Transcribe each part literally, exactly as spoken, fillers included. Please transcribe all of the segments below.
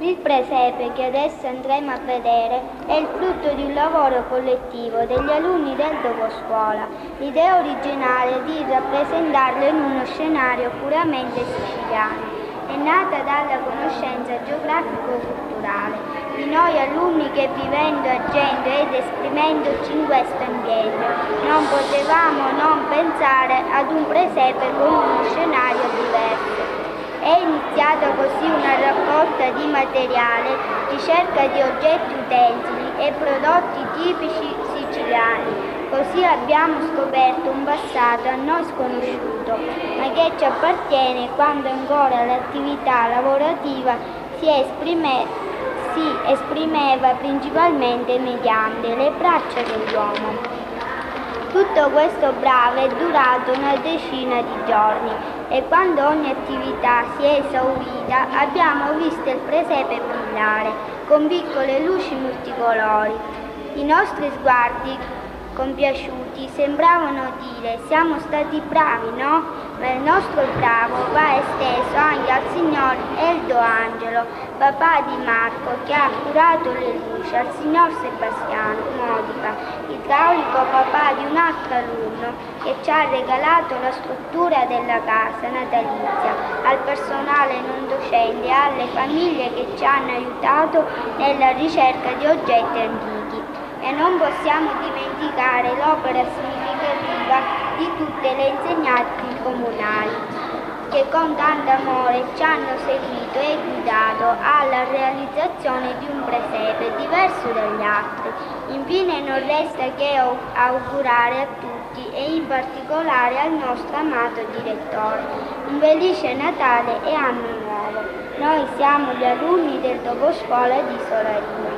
Il presepe che adesso andremo a vedere è il frutto di un lavoro collettivo degli alunni del doposcuola. L'idea originale è di rappresentarlo in uno scenario puramente siciliano. È nata dalla conoscenza geografico-culturale di noi alunni che vivendo, agendo ed esprimendoci in questo ambiente non potevamo non pensare ad un presepe con uno scenario diverso. È iniziata così una raccolta di materiale, ricerca di oggetti utensili e prodotti tipici siciliani. Così abbiamo scoperto un passato a noi sconosciuto, ma che ci appartiene quando ancora l'attività lavorativa si, esprime, si esprimeva principalmente mediante le braccia dell'uomo. Tutto questo bravo è durato una decina di giorni e quando ogni attività si è esaurita abbiamo visto il presepe brillare con piccole luci multicolori. I nostri sguardi compiaciuti sembravano dire siamo stati bravi, no? Ma il nostro bravo va esteso anche al signor Eldo Angelo, papà di Marco, che ha curato le luci, al signor Sebastiano Modica, idraulico papà di un altro alunno che ci ha regalato la struttura della casa natalizia, al personale non docente e alle famiglie che ci hanno aiutato nella ricerca di oggetti antichi. E non possiamo dimenticare l'opera significativa di tutte le insegnanti comunali che con tanto amore ci hanno seguito e guidato alla realizzazione di un presepe diverso dagli altri. Infine non resta che augurare a tutti e in particolare al nostro amato direttore un felice Natale e anno nuovo. Noi siamo gli alunni del doposcuola di Solarino.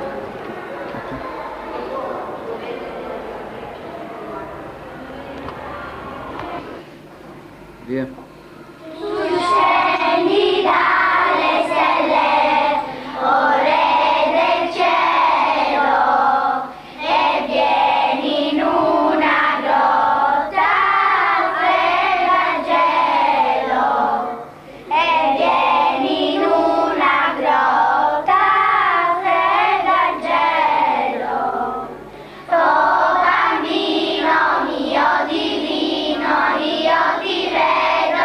Via. Tu scendi dalle stelle, o Re del cielo, e vieni in una grotta fredda al gelo, e vieni in una grotta fredda al gelo. Oh bambino mio divino, io ti vedo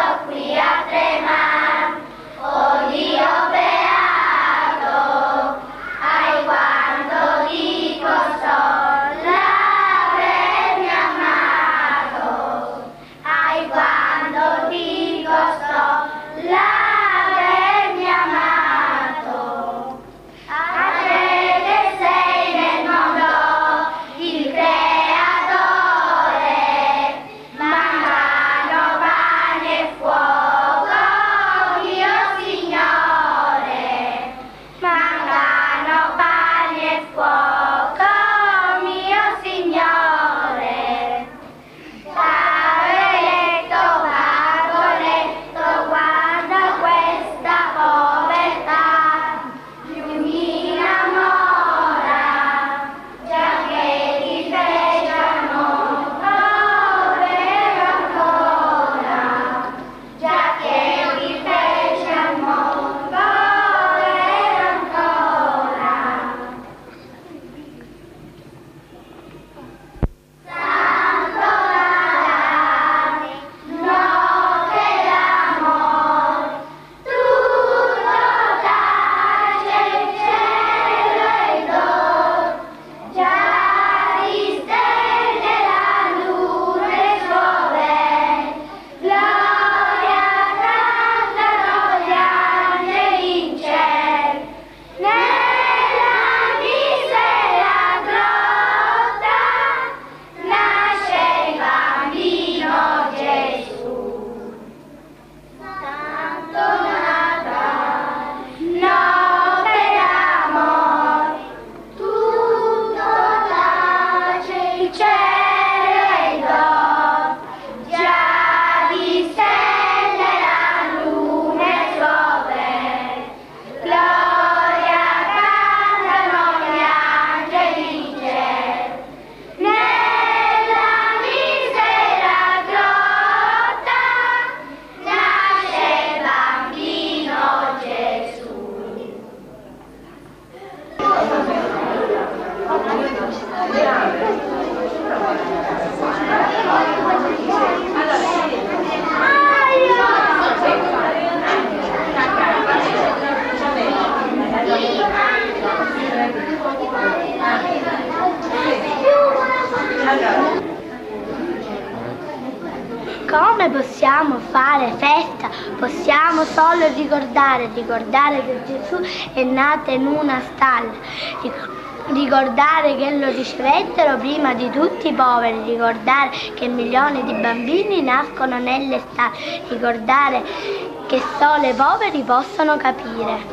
come possiamo fare festa? Possiamo solo ricordare, ricordare che Gesù è nato in una stalla, ricordare che lo ricevettero prima di tutti i poveri, ricordare che milioni di bambini nascono nelle stalle, ricordare che solo i poveri possono capire.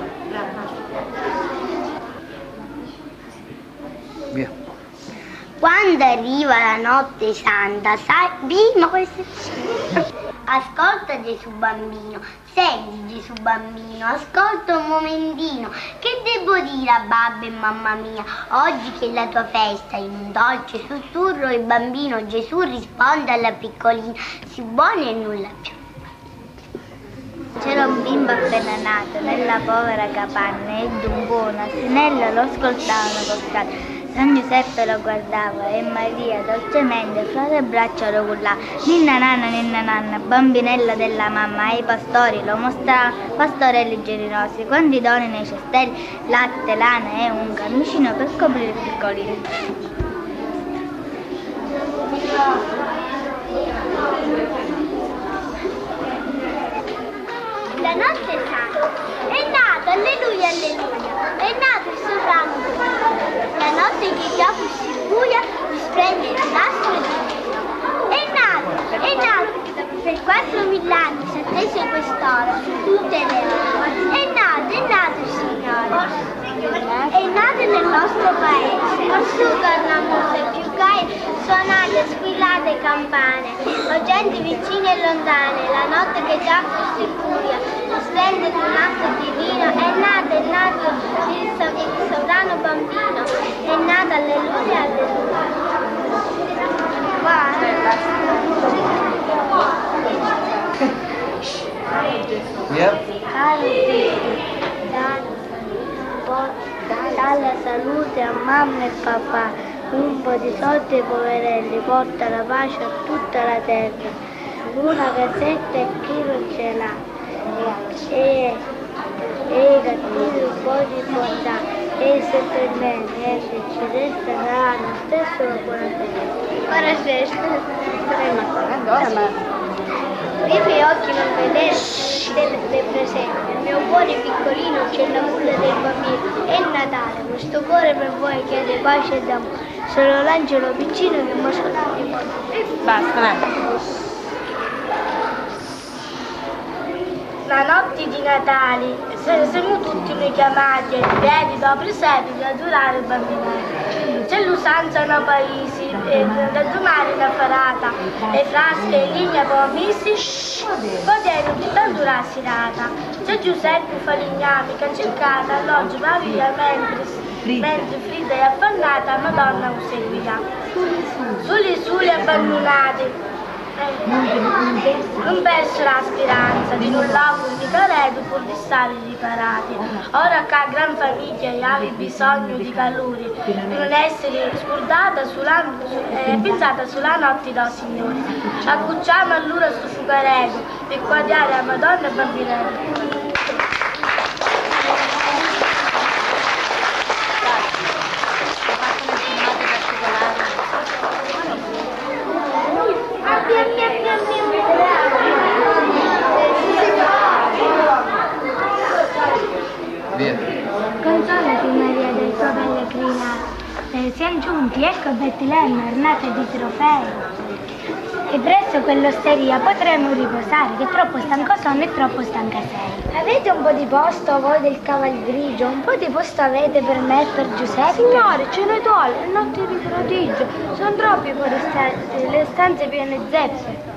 Via. Quando arriva la notte santa, sai, bimbo, questo è... Ascolta Gesù bambino, senti Gesù bambino, ascolta un momentino, che devo dire a babbo e mamma mia, oggi che è la tua festa, in un dolce sussurro il bambino Gesù risponde alla piccolina, sii buono e nulla più. C'era un bimbo appena nato nella povera capanna e d'un buon asinello lo ascoltavano costare. San Giuseppe lo guardava e Maria dolcemente fra le braccia lo cullava. Ninna nanna, ninna nanna, bambinello della mamma, ai pastori lo mostravano, pastorelli generosi, quanti doni nei cestelli, latte, lana e un camicino per coprire il piccolino. La notte è santa, è nato, alleluia, alleluia, è nato il sovrano. La notte che già fosse buia, risplende il nastro di Dio. È nato, è nato, per quattromila anni si attese quest'ora su tutte le ore. È nato, è nato il Signore. È nato nel nostro paese, su cornamuse più gaie, suonate, squillate campane, o gente vicine e lontane, la notte che già fosse buia, splende il nastro divino, è nato, è nato il, so- il sovrano bambino, è nato, alleluia, alleluia. Dalla salute a mamma e papà, un po' di soldi ai poverelli, porta la pace a tutta la terra, una casetta e chi non ce l'ha, e, e i cattivi un po' di bontà, e se per me niente ci resta sarà lo stesso la buona festa. Buona festa. I miei occhi non vedere del presente, nel mio cuore piccolino c'è la culla del bambino. È Natale, questo cuore per voi chiede pace ed amore. Sono l'angelo piccino che mi sono di cuore. Basta, dai. La notte di Natale siamo tutti noi chiamati ai piedi dopo i secoli a durare il bambino. C'è l'usanza nei paesi, da domani una farata, e frasche e linea pomisi, godendo di tanto la serata. C'è Giuseppe Falignami che ha cercato alloggio Maria mentre, mentre Frida è affannata, Madonna lo seguirà. Soli soli abbandonati, non perso la speranza di un lago di caredo pur di stare riparati. Ora che a gran famiglia avevi bisogno di calore, di non essere scordata sulla, eh, pensata sulla notte da Signore. Accucciamo allora su fucaredo per guardare a Madonna e bambinello. Consolati Maria del tuo pellegrinato, eh, siamo giunti, ecco Betlemme ornata di trofei. E presso quell'osteria potremo riposare, che troppo stanco sono e troppo stanca sei. Avete un po' di posto voi del cavallo grigio? Un po' di posto avete per me e per Giuseppe? Signore, ce ne vuole, è notte di prodigio, sono troppi fuori stanze, le stanze piene zeppe.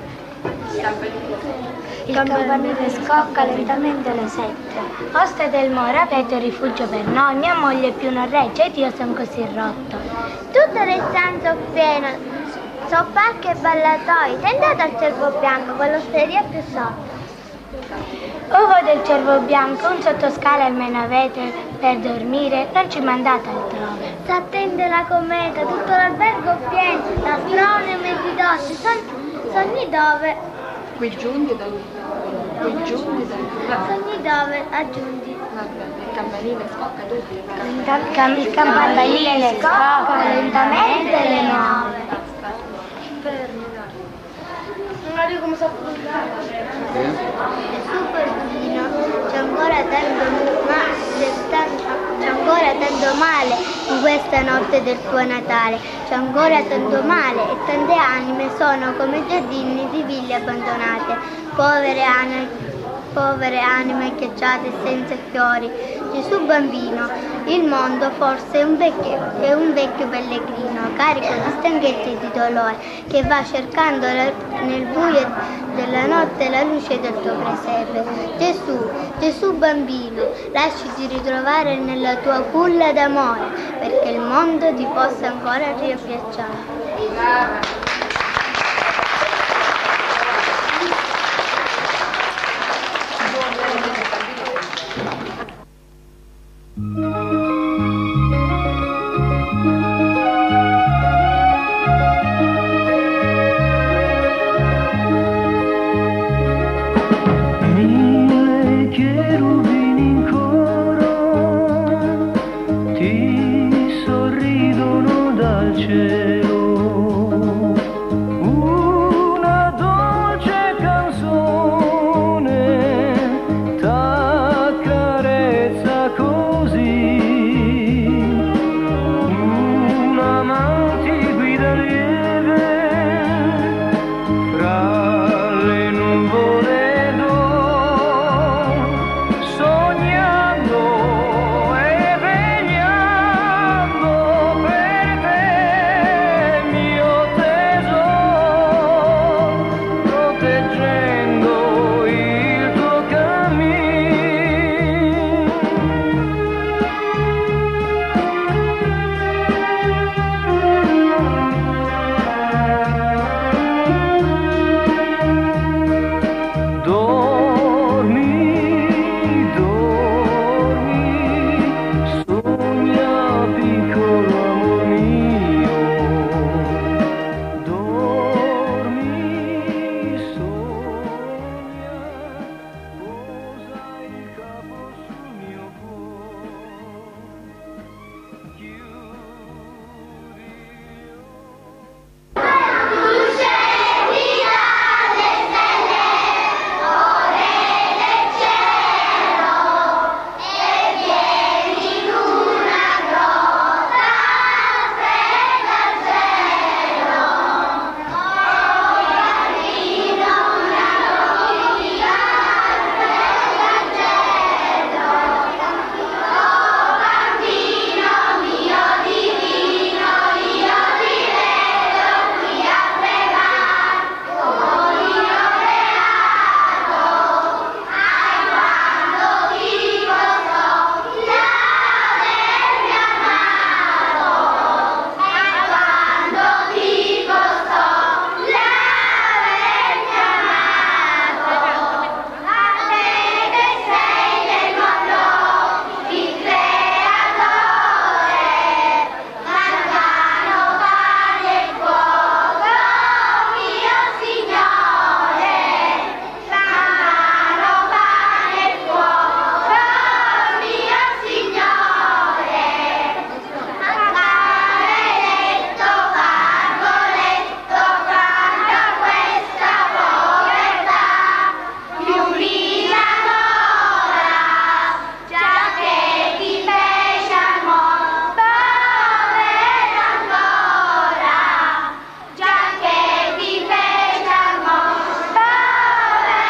Il campanile scocca lentamente alle sette. Oste del Moro, avete rifugio per noi, mia moglie più non regge ed io sono così rotto. Tutte le stanze piene, so parchi e ballatoi, tentate al Cervo Bianco, quell'osteria più sotto. Uvo del Cervo Bianco, un sottoscala almeno avete per dormire, non ci mandate altrove. S'attende la cometa, tutto l'albergo pieno, l'astronomo e di dotti, son, sogni dove? Qui giunti dove? Qui giunti dove? Sogni dove? Aggiungi. Il campanile scocca tutto. Il campanile scocca lentamente le nove. Mario come sa Gesù bambino, c'è ancora tanto male, c'è ancora tanto male in questa notte del tuo Natale, c'è ancora tanto male e tante anime sono come giardini di ville abbandonate, povere anime, povere anime ghiacciate e senza fiori. Gesù bambino, il mondo forse è un vecchio, è un vecchio pellegrino, carico di stanchezza e di dolore, che va cercando la, nel buio della notte la luce del tuo presepe. Gesù, Gesù bambino, lasciati ritrovare nella tua culla d'amore, perché il mondo ti possa ancora riabbracciare.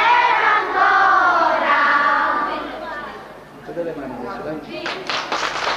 Delle mani adesso, dai.